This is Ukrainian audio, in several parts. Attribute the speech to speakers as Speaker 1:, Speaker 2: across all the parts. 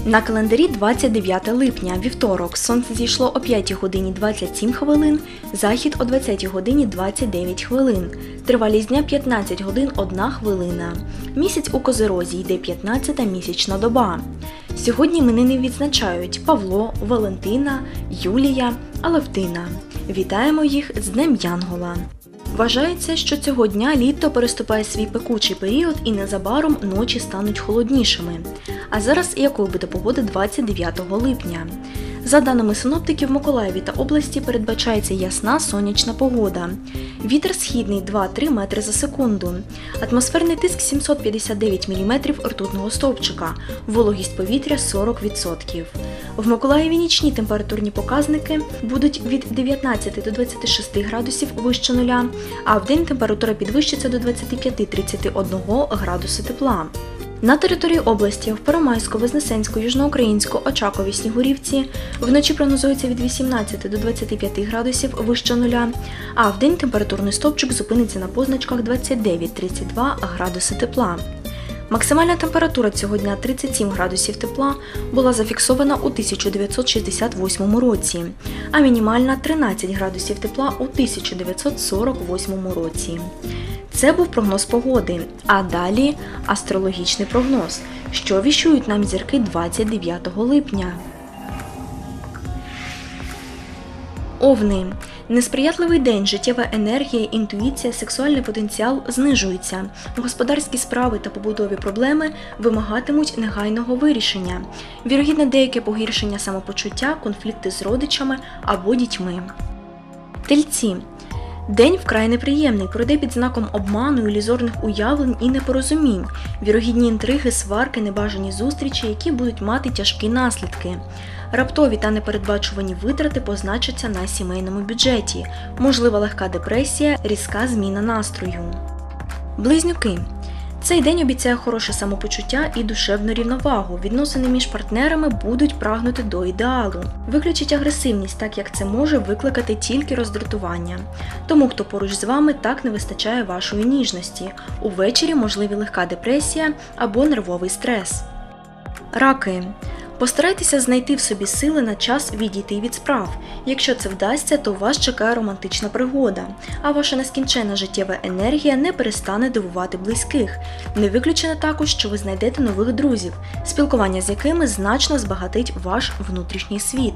Speaker 1: На календарі 29 липня, вівторок, сонце зійшло о 5 годині 27 хвилин, захід о 20 годині 29 хвилин. Тривалість дня 15 годин 1 хвилина. Місяць у Козирозі, йде 15-та місячна доба. Сьогодні іменини відзначають Павло, Валентина, Юлія, Алевтина. Вітаємо їх з Днем Янгола! Вважається, що цього дня літо переступає свій пекучий період і незабаром ночі стануть холоднішими. А зараз якою буде погода 29 липня? За даними синоптиків, в Миколаєві та області передбачається ясна сонячна погода. Вітер східний 2-3 метри за секунду. Атмосферний тиск 759 мм ртутного стовпчика. Вологість повітря 40%. В Миколаєві нічні температурні показники будуть від 19 до 26 градусів вище нуля, а вдень температура підвищиться до 25-31 градуси тепла. На території області в Первомайську, Вознесенську, Южноукраїнську, Очакові, Снігурівці вночі прогнозується від 18 до 25 градусів вище нуля, а вдень температурний стовпчик зупиниться на позначках 29-32 градуси тепла. Максимальна температура цього дня 37 градусів тепла була зафіксована у 1968 році, а мінімальна 13 градусів тепла у 1948 році. Це був прогноз погоди, а далі астрологічний прогноз, що віщують нам зірки 29 липня. Овни. Несприятливий день, життєва енергія, інтуїція, сексуальний потенціал знижуються. Господарські справи та побутові проблеми вимагатимуть негайного вирішення. Вірогідне деяке погіршення самопочуття, конфлікти з родичами або дітьми. Тельці. День вкрай неприємний, пройде під знаком обману, ілюзорних уявлень і непорозумінь. Вірогідні інтриги, сварки, небажані зустрічі, які будуть мати тяжкі наслідки. Раптові та непередбачувані витрати позначаться на сімейному бюджеті. Можлива легка депресія, різка зміна настрою. Близнюки. Цей день обіцяє хороше самопочуття і душевну рівновагу. Відносини між партнерами будуть прагнути до ідеалу. Виключіть агресивність, так як це може викликати тільки роздратування. Тому, хто поруч з вами, так не вистачає вашої ніжності. Увечері можливі легка депресія або нервовий стрес. Раки. Постарайтеся знайти в собі сили на час відійти від справ. Якщо це вдасться, то вас чекає романтична пригода, а ваша нескінченна життєва енергія не перестане дивувати близьких. Не виключено також, що ви знайдете нових друзів, спілкування з якими значно збагатить ваш внутрішній світ.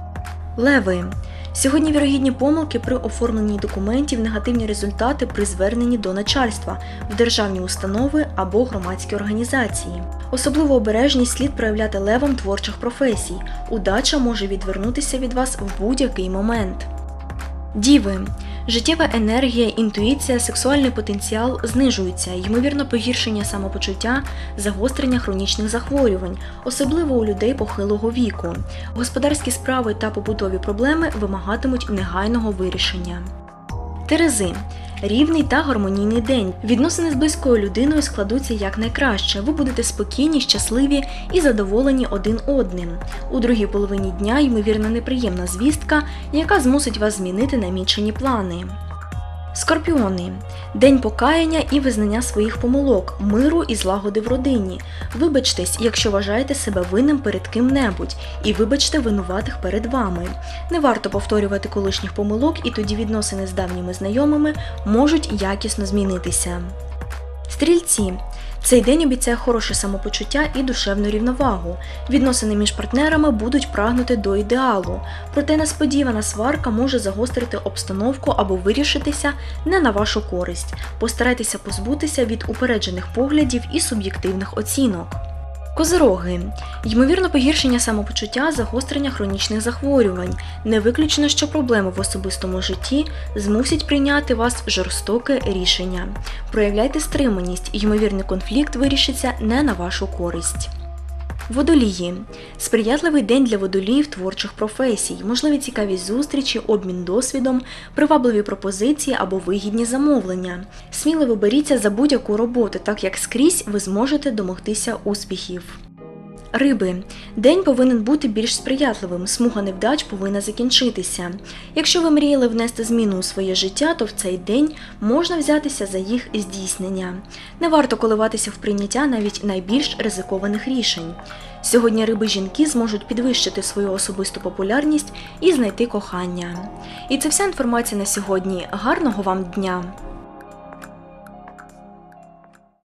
Speaker 1: Леви. Сьогодні вірогідні помилки при оформленні документів, негативні результати при зверненні до начальства, в державні установи або громадські організації. Особливу обережність слід проявляти левам творчих професій. Удача може відвернутися від вас в будь-який момент. Діви. Життєва енергія, інтуїція, сексуальний потенціал знижуються, ймовірно погіршення самопочуття, загострення хронічних захворювань, особливо у людей похилого віку. Господарські справи та побутові проблеми вимагатимуть негайного вирішення. Терези. Рівний та гармонійний день. Відносини з близькою людиною складуться якнайкраще. Ви будете спокійні, щасливі і задоволені один одним. У другій половині дня ймовірно неприємна звістка, яка змусить вас змінити намічені плани. Скорпіони. День покаяння і визнання своїх помилок, миру і злагоди в родині. Вибачтесь, якщо вважаєте себе винним перед ким-небудь, і вибачте винуватих перед вами. Не варто повторювати колишніх помилок, і тоді відносини з давніми знайомими можуть якісно змінитися. Стрільці. Цей день обіцяє хороше самопочуття і душевну рівновагу. Відносини між партнерами будуть прагнути до ідеалу. Проте несподівана сварка може загострити обстановку або вирішитися не на вашу користь. Постарайтеся позбутися від упереджених поглядів і суб'єктивних оцінок. Козироги. Ймовірно погіршення самопочуття, загострення хронічних захворювань. Не виключено, що проблеми в особистому житті змусять прийняти вас жорстоке рішення. Проявляйте стриманість, ймовірний конфлікт вирішиться не на вашу користь. Водолії. Сприятливий день для водоліїв творчих професій, можливі цікаві зустрічі, обмін досвідом, привабливі пропозиції або вигідні замовлення. Сміливо беріться за будь-яку роботу, так як скрізь ви зможете домогтися успіхів. Риби. День повинен бути більш сприятливим, смуга невдач повинна закінчитися. Якщо ви мріяли внести зміну у своє життя, то в цей день можна взятися за їх здійснення. Не варто коливатися в прийняття навіть найбільш ризикованих рішень. Сьогодні риби-жінки зможуть підвищити свою особисту популярність і знайти кохання. І це вся інформація на сьогодні. Гарного вам дня!